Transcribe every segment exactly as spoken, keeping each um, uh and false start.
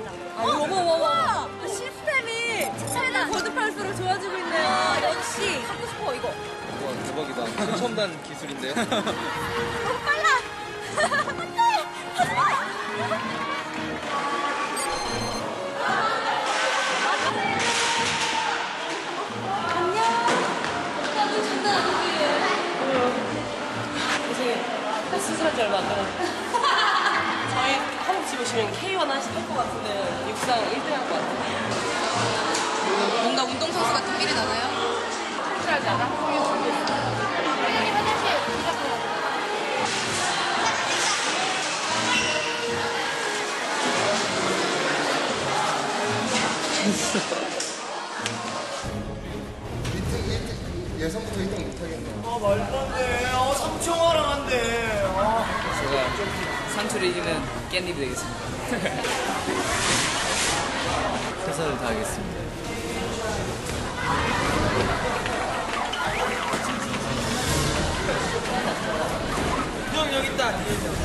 아, 어머, 어머, 어머. 시스템이 최근 거듭할수록 좋아지고 있네요. 역시. 갖고 싶어, 이거. 와, 대박이다. 최첨단 기술인데요. 너무 빨라. 안 돼. 하지 마. 안녕. 나도 장난 아니에요. 선생님, 수술한 지 얼마 안 돼가지고. 저희 한국 집 오시면 케이 원 하실 것 같은데 육상 일 등 할 것 같아요. 뭔가 운동선수 같은 필이 나나요? 수술하지 않아? 예선부터 일 등 못하겠네요. 아, 말도 안 돼. 아, 삼총하랑 안 돼. 아. 제가 상추를 이기는 깻잎이 되겠습니다. 최선을 다하겠습니다. 형, 여기 있다.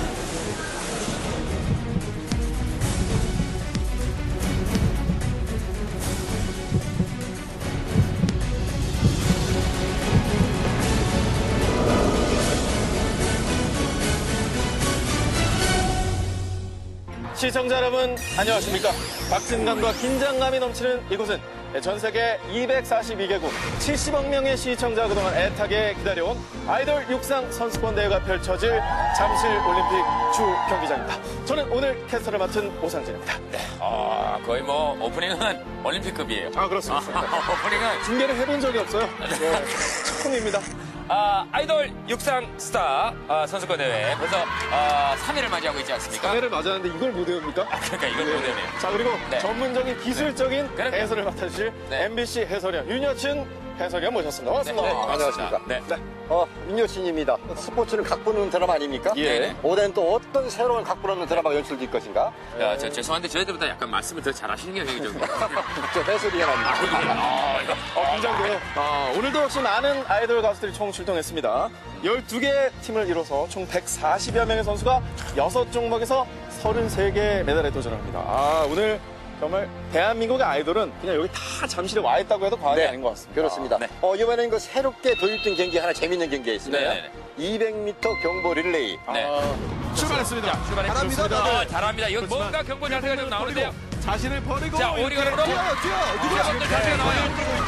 시청자 여러분 안녕하십니까. 박진감과 긴장감이 넘치는 이곳은 전 세계 이백사십이 개국 칠십억 명의 시청자가 그동안 애타게 기다려온 아이돌 육상 선수권 대회가 펼쳐질 잠실 올림픽 주 경기장입니다. 저는 오늘 캐스터를 맡은 오상진입니다. 네. 아, 거의 뭐 오프닝은 올림픽급이에요. 아, 그렇습니다. 아, 오프닝은 중계를 해본 적이 없어요. 네, 처음입니다. 아, 아이돌 육상 스타 아, 선수권 대회 벌써 아, 삼 회를 맞이하고 있지 않습니까? 삼 회를 맞았는데 이걸 못 외웁니까? 아, 그러니까 이걸 네. 못 외우네요. 자, 그리고 네. 전문적인 기술적인 네. 해설을 맡아주실 네. 엠비씨 해설위원 윤여친 해설위원 모셨습니다. 반갑습니다. 네, 네, 안녕하십니까. 네. 네. 어, 민효신입니다. 스포츠는 각본하는 드라마 아닙니까? 예. 네. 올해는 또 어떤 새로운 각본하는 드라마가 연출될 것인가? 야, 저 죄송한데 저희들보다 약간 말씀을 더 잘하시는 게 여기 좀. 저 해설위원입니다. 아, 이거. 어, 긴장돼요. 아, 오늘도 역시 많은 아이돌 가수들이 총 출동했습니다. 열두 개 팀을 이뤄서 총 백사십여 명의 선수가 여섯 종목에서 서른세 개 메달에 도전합니다. 아, 오늘 정말 대한민국의 아이돌은 그냥 여기 다 잠실에 와 있다고 해도 과언이 아닌 것 같습니다. 그렇습니다. 네. 어, 이번에는 그 새롭게 도입된 경기 하나 재밌는 경기가 있습니다. 네, 네, 네. 이백 미터 경보 릴레이. 네. 아, 출발했습니다. 출발했습니다. 아, 잘합니다. 이거 뭔가 경고 자세가 좀 나오는데요. 자신을 버리고 자, 오리건으로 뛰어, 뛰어. 누구야? 여러분들 자세가 나와요.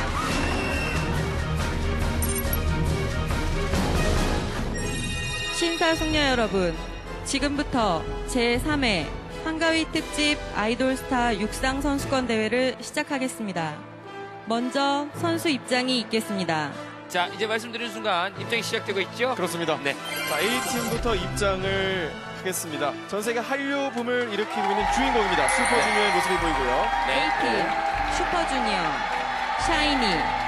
심사숙녀 여러분, 지금부터 제삼 회 한가위 특집 아이돌 스타 육상 선수권 대회를 시작하겠습니다. 먼저 선수 입장이 있겠습니다. 자, 이제 말씀드린 순간 입장이 시작되고 있죠? 그렇습니다. 네. 자, A팀부터 입장을 하겠습니다. 전 세계 한류 붐을 일으키고 있는 주인공입니다. 슈퍼주니어의 모습이 보이고요. 네. A팀 슈퍼주니어, 샤이니,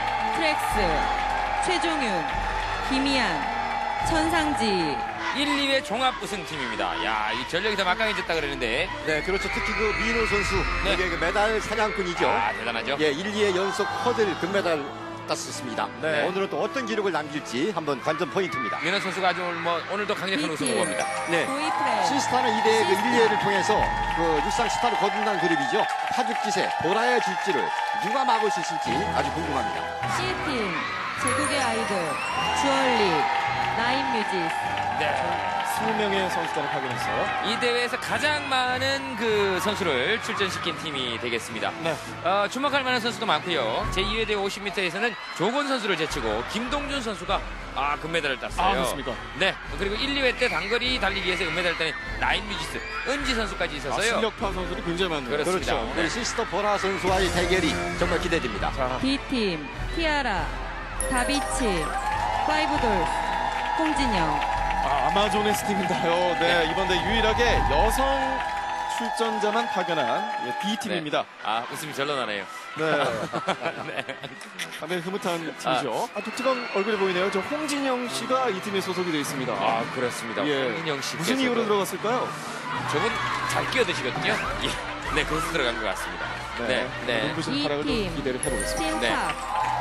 트랙스, 최종윤, 김희안, 천상지. 일, 이 회 종합 우승팀입니다. 야, 이 전력이 더 막강해졌다 그러는데. 네, 그렇죠. 특히 그 민호 선수. 네. 이게 그 메달 사냥꾼이죠. 아, 대단하죠? 예, 일, 이 회 연속 허들 금메달 땄었습니다. 네. 오늘은 또 어떤 기록을 남길지 한번 관전 포인트입니다. 민호 선수가 아주 오늘 뭐 오늘도 강력한 우승 후보입니다. 네. 보이프렌, 시스타는 이 대회 그 일, 이 회를 통해서 그 육상 스타를 거듭난 그룹이죠. 파죽지세, 보라의 질주를 누가 막을 수 있을지 아주 궁금합니다. C팀 제국의 아이돌, 주얼리, 나인뮤지스. 네. 이십 명의 선수단을 파견했어요. 이 대회에서 가장 많은 그 선수를 출전시킨 팀이 되겠습니다. 네. 어, 주목할 만한 선수도 많고요. 제이 회 대회 오십 미터에서는 조건 선수를 제치고 김동준 선수가 아, 금메달을 땄어요. 아, 그렇습니까? 네. 그리고 일, 이 회 때 단거리 달리기에서 금메달을 따는 나인뮤지스, 은지 선수까지 아, 있어서요. 실력파 선수들이 굉장히 많네요. 그렇습니다. 그렇죠. 네. 우리 시스터 보라 선수와의 대결이 정말 기대됩니다. 자, D팀 티아라, 다비치, 파이브돌스, 홍진영. 아, 아마존의 팀인가요? 네, 이번 대회 유일하게 여성 출전자만 파견한 예, B팀입니다. 네. 아, 웃음이 절로 나네요. 네. 네. 상당히 흐뭇한 팀이죠. 아, 독특한 얼굴이 보이네요. 저 홍진영 씨가 이 팀에 소속이 되어 있습니다. 아, 그렇습니다. 예. 홍인영 씨. 무슨 이유로 들어갔을까요? 저분 잘 끼어드시거든요. 예. 네, 그래서 들어간 것 같습니다. 네, 네. 눈부신 활약을 좀 E팀 기대를 해보겠습니다. 팀탑,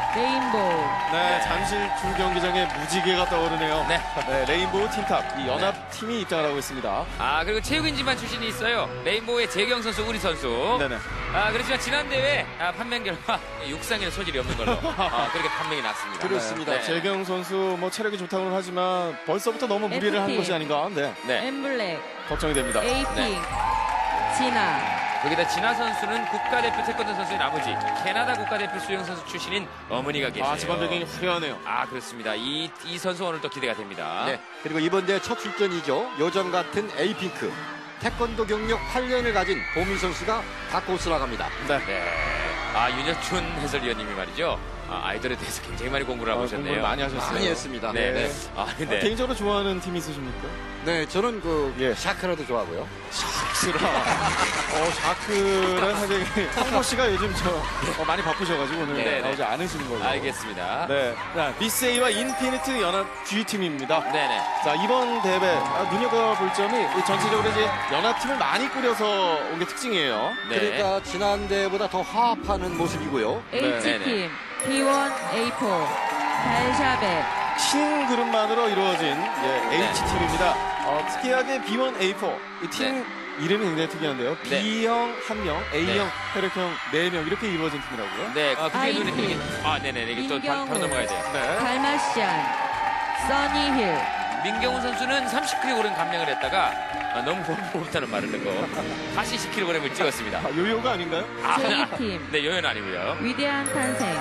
레인보우. 네, 잠실 주경기장에 무지개가 떠오르네요. 네. 네, 레인보우 팀탑, 이 연합팀이 입장을 하고 있습니다. 아, 그리고 체육인지만 출신이 있어요. 레인보우의 재경 선수, 우리 선수. 네네. 아, 그렇지만 지난 대회 아, 판명 결과 육상에는 소질이 없는 걸로 아, 그렇게 판명이 났습니다. 그렇습니다. 네. 재경 선수 뭐 체력이 좋다고는 하지만 벌써부터 너무 무리를 한 에프티. 것이 아닌가. 네, 네. 엠블랙. 걱정이 됩니다. 에이핑. 네. 진아. 여기다 진아 선수는 국가대표 태권도 선수의 아버지, 캐나다 국가대표 수영 선수 출신인 어머니가 계세요. 아, 집안 배경이 화려하네요. 아, 그렇습니다. 이, 이 선수 오늘 또 기대가 됩니다. 네. 그리고 이번 대회 첫 출전이죠. 요정 같은 에이핑크. 태권도 경력 팔 년을 가진 보미 선수가 다코스로 나갑니다. 네. 네. 아, 윤여춘 해설위원님이 말이죠. 아, 아이돌에 대해서 굉장히 많이 공부를 하고 아, 오셨네요. 공부를 많이 하셨어요. 많이 했습니다. 네, 네. 네. 아, 아, 네. 개인적으로 좋아하는 팀 있으십니까? 네, 저는 그 예. 샤크라도 좋아하고요. 샤크라. 어, 샤크란 사실 황보 씨가 요즘 저 어, 많이 바쁘셔가지고 오늘 네, 네. 나오지 않으시는 걸로. 알겠습니다. 네. 자, 미스에이와 인피니트 연합 G팀입니다. 네네. 자, 이번 대회 아, 눈여겨볼 점이 이 전체적으로 이제 연합팀을 많이 꾸려서 온 게 특징이에요. 네. 그러니까 지난 대회보다 더 화합하는 모습이고요. H팀. 비 원 에이 포. 달샤벳. 신 그룹만으로 이루어진 예, 네. H팀입니다. 어, 특이하게 비 원 에이 포. 이 팀 이름이 굉장히 특이한데요. 네. B형 한 명, A형, 네. 혈액형 네 명 이렇게 이루어진 팀이라고요. 네. 아, 그게 눈에 아이티. 띄긴. 아, 네네네. 이게 또 바- 민경훈. 바로 넘어가야 돼요. 네. 달마시안. 써니힐. 민경훈 선수는 삼십 킬로그램 감량을 했다가 아, 너무 호흡을 못하는 말을 듣고 다시 십 킬로그램을 찍었습니다. 아, 요요가 아닌가요? 아, 제이팀. 네, 요연 아니고요. 위대한 탄생.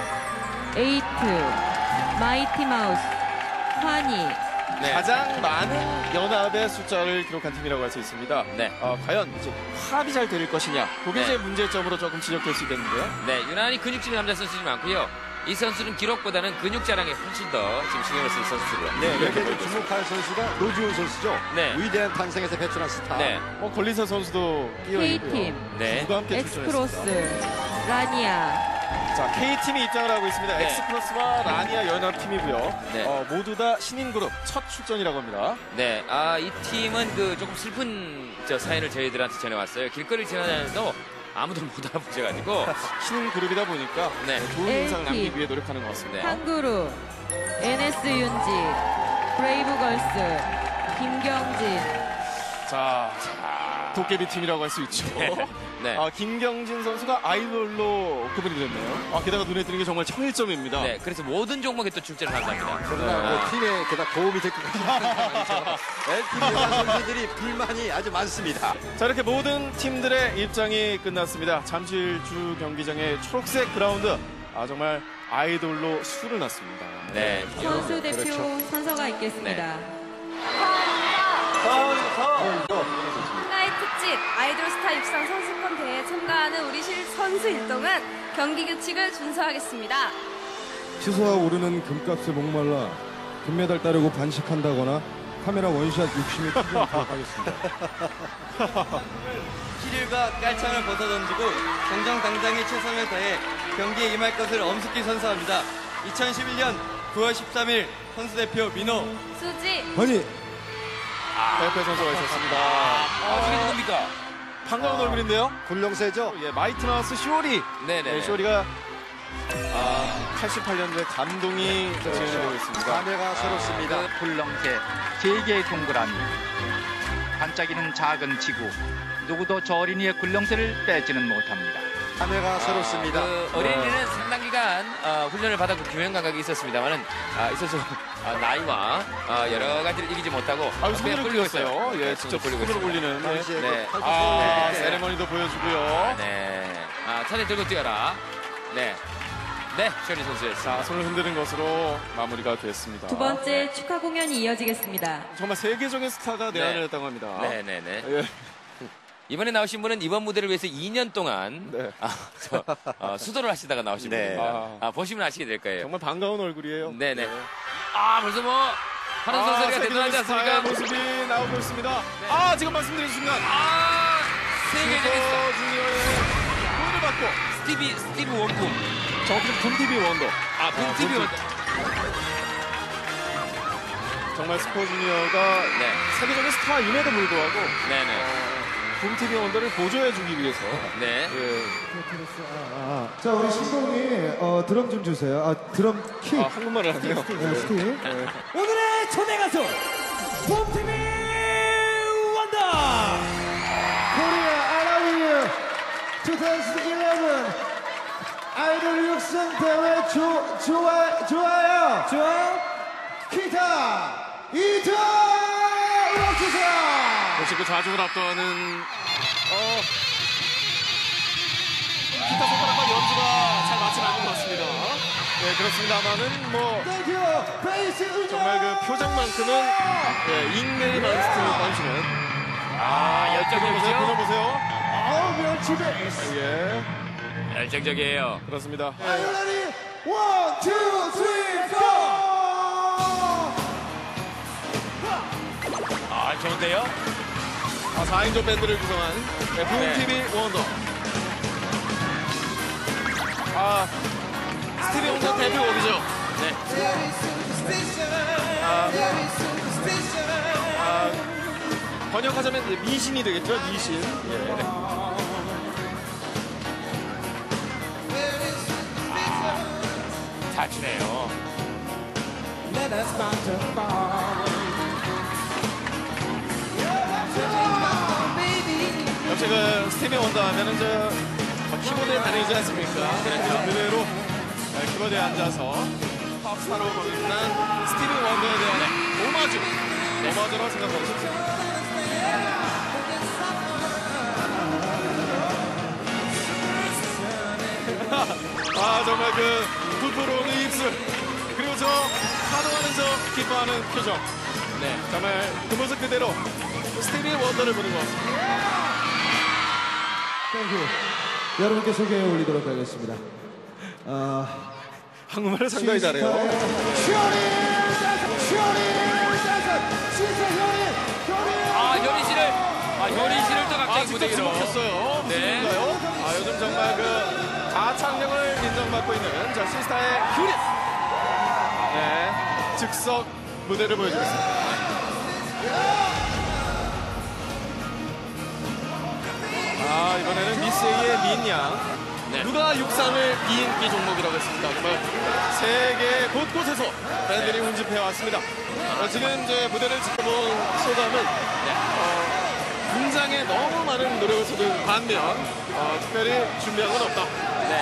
에이트. 마이티 마우스. 환희. 네. 가장 많은 연합의 숫자를 기록한 팀이라고 할 수 있습니다. 네. 어, 과연 이제 화합이 잘 될 것이냐, 그게 네. 이제 문제점으로 조금 지적될 수 있겠는데요. 네, 유난히 근육질 남자 선수들이 많고요. 이 선수는 기록보다는 근육 자랑에 훨씬 더 지금 신경을 쓴 선수들로. 네, 이렇게 좀 주목할 선수가 노지훈 선수죠. 네. 위대한 탄생에서 배출한 스타. 네. 어, 걸리서 선수도 뛰어 있고요. K팀. 네. 누가 함께 엑스크로스. 출전했습니다. 라니아. 자, K팀이 입장을 하고 있습니다. 네. 엑스플러스와 라니아 연합팀이고요. 네. 어, 모두 다 신인 그룹 첫 출전이라고 합니다. 네, 아, 이 팀은 그 조금 슬픈 저 사연을 저희들한테 전해왔어요. 길거리를 지나다녀도 아무도 못 알아보셔가지고. 신인 그룹이다 보니까 네. 좋은 인상을 엘티. 남기기 위해 노력하는 것 같습니다. 탕구루. 엔에스 윤지. 브레이브걸스. 김경진. 자, 도깨비 팀이라고 할 수 있죠. 네. 아, 김경진 선수가 아이돌로 구분이 됐네요. 아, 게다가 눈에 띄는 게 정말 청일점입니다. 네, 그래서 모든 종목에 또 출전을 한답니다. 그러나 네. 뭐 팀에 게다가 도움이 될 것 같은 상황이죠. 엘팀 여자 선수들이 불만이 아주 많습니다. 자, 이렇게 모든 팀들의 입장이 끝났습니다. 잠실 주 경기장의 초록색 그라운드. 아, 정말 아이돌로 수를 났습니다. 네. 선수 대표 그렇죠. 선서가 있겠습니다. 한가위 특집 아이돌 스타 육상 선수권 대회에 참가하는 우리 실 선수 일동은 경기 규칙을 준수하겠습니다. 취소와 오르는 금값에 목말라 금메달 따려고 반식한다거나 카메라 원샷 욕심에 투정 부탁하겠습니다. 키릴과 깔창을 벗어던지고 정정당당히 최선을 다해 경기에 임할 것을 엄숙히 선서합니다. 이천십일 년 구월 십삼일 선수대표 민호. 수지. 아니 대표 선수가 있었습니다. 아, 저게 누굽니까? 반가운 얼굴인데요. 굴렁쇠죠. 예, 마이트 마우스 쇼리. 네네. 네, 쇼리가 아, 팔십팔 년도에 감동이 진행되고 있습니다. 감회가 새롭습니다. 굴렁쇠, 세 개의 동그라미, 반짝이는 작은 지구, 누구도 저 어린이의 굴렁쇠를 빼지는 못합니다. 감회가 새롭습니다. 그 어린이는 상당 기간 어, 훈련을 받았고 교양 감각이 있었습니다만은 아, 이 선수 아, 나이와 아, 여러 가지를 이기지 못하고 아, 그냥 손으로 굴리고 있어요. 예, 직접 굴리고 손으로 있습니다. 굴리는. 네. 당시에 네. 그 아, 네. 세레머니도 보여주고요. 네. 아, 차례 들고 뛰어라. 네. 네, 쇼리 선수였습니다. 자, 손을 흔드는 것으로 마무리가 됐습니다. 두 번째 축하 공연이 이어지겠습니다. 정말 세계적인 스타가 내한을 네. 했다고 합니다. 네네네. 예. 이번에 나오신 분은 이번 무대를 위해서 이 년 동안 네. 아, 저, 어, 수도를 하시다가 나오신 네. 분입니다. 아. 아, 보시면 아시게 될 거예요. 정말 반가운 얼굴이에요. 네네. 아, 벌써 뭐 하는 선수가 대단하지 않습니까? 아, 모습이 나오고 있습니다. 아, 지금 말씀드린 순간 아, 세계적인 스타. 슈퍼주니어의 골을 받고 스티비, 스티브 원품. 정확히 붐티비 원더. 아, 붐티비 원더. 정말 슈퍼주니어가 네. 세계적인 스타임에도 불구하고 네네. 붐티비 원더를 보조해주기 위해서 네. 예, 아, 자, 우리 신동이 어, 드럼 좀 주세요. 아, 드럼 킥. 아, 한국말을 하네요. 네, 스틱. 네. 오늘의 초대 가수 봄티비 원더 코리아 I love you 이천십일 아이돌 육성 대회 조, 좋아, 좋아요. 좋아요? 기타 이타 음악 주세요. 역시 그 좌중을 압도하는 어, 기타 손가락과 연주가 잘 맞지 않는 것 같습니다. 네, 그렇습니다만은 뭐 땡큐 베이스 은영. 정말 그 표정만큼은 네, 잉내리 만스트 던지는 아, 열정적이죠? 표정 보세요. 아우 멸치 베이스. 예, 열정적이에요. 그렇습니다. Are you ready? One, two, three, go! 아, 좋은데요? 아, 사 인조 밴드를 구성한 네, 붐티비 원더. 아, 스티비 원더 대표곡이죠. 네. 아, 아, 번역하자면 이제 미신이 되겠죠, 미신. 예. 잘 추네요. 역시 그 스티비 원더 하면은 저 키보드에 다니지 않습니까? 그렇죠. 그대로 키보드에 앉아서 팝스타로 거듭난 스티비 원더에 대한 오마주, 오마주라고 생각하고 싶습니다. 아, 정말 그 부풀어오는 입술, 그리고 저 환호하는 저 기뻐하는 표정. 네, 정말 그 모습 그대로 스티비 원더를 보는 것 같습니다. 땡큐. 여러분께 소개해 올리도록 하겠습니다. 아, 한국말을 상당히 잘해요. 효린! 효린! 진짜 효린! 효린! 아, 효린 씨를, 아, 효린 씨를 또 아, 갑자기 직접 무대 위로. 지목했어요. 무슨 네. 일인가요? 아, 요즘 정말 그 가창력을 인정받고 있는 저 시스타의 효린! 네, 즉석 무대를 보여주겠습니다. 아, 이번에는 미스 A의 민양. 네. 누가 육상을 이인기 종목이라고 했습니까? 정말 세계 곳곳에서 팬들이 운집해왔습니다. 어, 지금 이제 무대를 지켜본 소감은 어, 분장에 너무 많은 노력을 쏟은 반면 어, 특별히 준비한 건 없다. 네.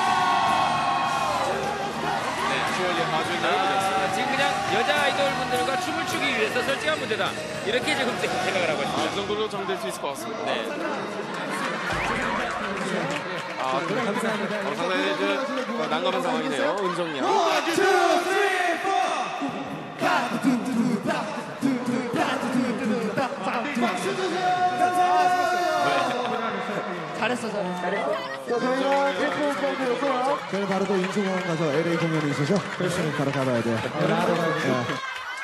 주얼리 하주인들 아, 지금 그냥 여자 아이돌 분들과 춤을 추기 위해서 설치한 무대다. 이렇게 지금 생각을 하고 있습니다. 아, 그 정도로 정될 수 있을 것 같습니다. 네. 아, 그, 감사합니다. 어, 상당히 이제 어, 난감한 상황이네요. 은정양. One, two, three, four. 박수 주세요. 잘했어, 잘했어. 자, 저희가 앵콜 밴드였고요. 저희는 바로 또 인천공항 가서 엘에이 공연이 있어서 그래서 바로 가봐야 돼요. 네.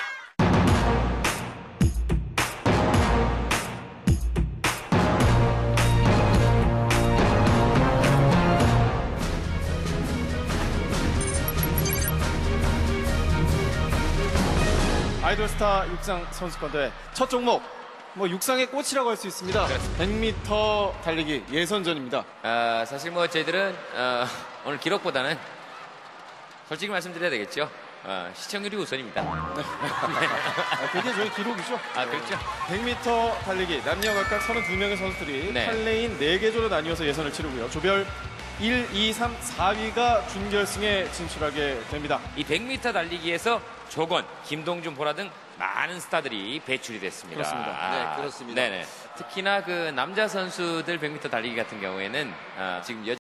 아이돌스타 육상 선수권대회 첫 종목, 뭐 육상의 꽃이라고 할 수 있습니다. 백 미터 달리기 예선전입니다. 아, 사실 뭐 저희들은 어, 오늘 기록보다는 솔직히 말씀드려야 되겠죠. 어, 시청률이 우선입니다. 아, 그게 저희 기록이죠. 아, 그렇죠. 백 미터 달리기 남녀 각각 서른두 명의 선수들이 네. 팔 레인 네 개조로 나뉘어서 예선을 치르고요. 조별 일, 이, 삼, 사 위가 준결승에 진출하게 됩니다. 이 백 미터 달리기에서 조건, 김동준, 보라 등 많은 스타들이 배출이 됐습니다. 그렇습니다. 네, 그렇습니다. 네네. 특히나 그 남자 선수들 백 미터 달리기 같은 경우에는 아, 지금 여